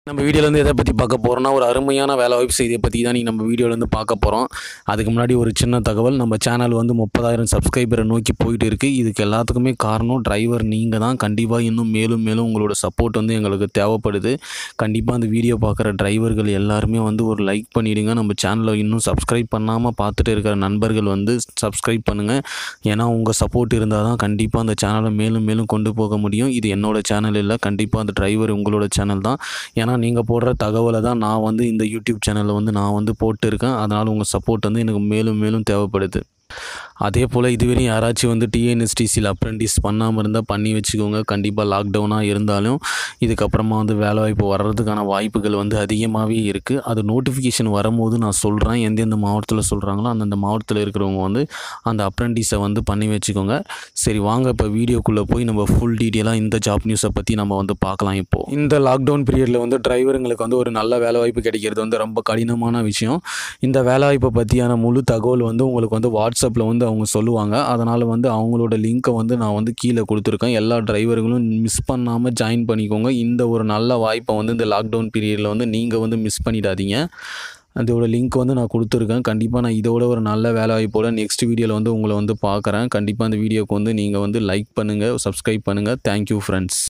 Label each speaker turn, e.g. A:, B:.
A: நம்ம வீடியோலேருந்து எதை பற்றி பார்க்க போகிறோம்னா ஒரு அருமையான வேலை வாய்ப்பு செய்தியை பற்றி தான் நீங்கள் நம்ம வீடியோலேருந்து பார்க்க போகிறோம். அதுக்கு முன்னாடி ஒரு சின்ன தகவல், நம்ம சேனல் வந்து 30,000 சப்ஸ்கிரைபரை நோக்கி போயிட்டு இருக்குது. இதுக்கு எல்லாத்துக்குமே காரணம் டிரைவர் நீங்கள் தான். கண்டிப்பாக இன்னும் மேலும் மேலும் உங்களோட சப்போர்ட் வந்து எங்களுக்கு தேவைப்படுது. கண்டிப்பாக அந்த வீடியோ பார்க்குற டிரைவர்கள் எல்லாருமே வந்து ஒரு லைக் பண்ணிவிடுங்க. நம்ம சேனலை இன்னும் சப்ஸ்கிரைப் பண்ணாமல் பார்த்துட்டு இருக்கிற நண்பர்கள் வந்து சப்ஸ்கிரைப் பண்ணுங்கள். ஏன்னா உங்கள் சப்போர்ட் இருந்தால் தான் கண்டிப்பாக அந்த சேனலை மேலும் மேலும் கொண்டு போக முடியும். இது என்னோடய சேனல் இல்லை, கண்டிப்பாக அந்த டிரைவர் உங்களோட சேனல் தான். ஏன்னா நீங்கள் போடுற தகவலை தான் நான் வந்து இந்த யூடியூப் சேனலில் வந்து நான் வந்து போட்டுருக்கேன். அதனால் உங்கள் சப்போர்ட் வந்து எனக்கு மேலும் மேலும் தேவைப்படுது. அதே போல் இதுவரையும் யாராச்சும் வந்து டிஎன்எஸ்டிசியில் அப்ரெண்டிஸ் பண்ணாமல் இருந்தால் பண்ணி வச்சுக்கோங்க. கண்டிப்பாக லாக்டவுனாக இருந்தாலும் இதுக்கப்புறமா வந்து வேலைவாய்ப்பு வர்றதுக்கான வாய்ப்புகள் வந்து அதிகமாகவே இருக்குது. அது நோட்டிஃபிகேஷன் வரும்போது நான் சொல்கிறேன், எந்தெந்த மாவட்டத்தில் சொல்கிறாங்களோ அந்தந்த மாவட்டத்தில் இருக்கிறவங்க வந்து அந்த அப்ரெண்டிஸை வந்து பண்ணி வச்சுக்கோங்க. சரி வாங்க இப்போ வீடியோக்குள்ளே போய் நம்ம ஃபுல் டீட்டெயிலாக இந்த ஜாப் நியூஸை பற்றி நம்ம வந்து பார்க்கலாம். இப்போது இந்த லாக்டவுன் பீரியடில் வந்து டிரைவருங்களுக்கு வந்து ஒரு நல்ல வேலைவாய்ப்பு கிடைக்கிறது வந்து ரொம்ப கடினமான விஷயம். இந்த வேலைவாய்ப்பை பற்றியான முழு தகவல் வந்து உங்களுக்கு வந்து வாட்ஸ்அப்பில் வந்து அவங்க சொல்லுவாங்க. அதனால் வந்து அவங்களோட லிங்க்கை வந்து நான் வந்து கீழே கொடுத்துருக்கேன். எல்லா டிரைவர்களும் மிஸ் பண்ணாமல் ஜாயின் பண்ணிக்கோங்க. இந்த ஒரு நல்ல வாய்ப்பை வந்து இந்த லாக்டவுன் பீரியடில் வந்து நீங்கள் வந்து மிஸ் பண்ணிடாதீங்க. அதோட லிங்க் வந்து நான் கொடுத்துருக்கேன். கண்டிப்பாக நான் இதோட ஒரு நல்ல வேலை வாய்ப்போட நெக்ஸ்ட் வீடியோவில் வந்து உங்களை வந்து பார்க்குறேன். கண்டிப்பாக அந்த வீடியோக்கு வந்து நீங்கள் வந்து லைக் பண்ணுங்கள், சப்ஸ்கிரைப் பண்ணுங்கள். Thank you friends.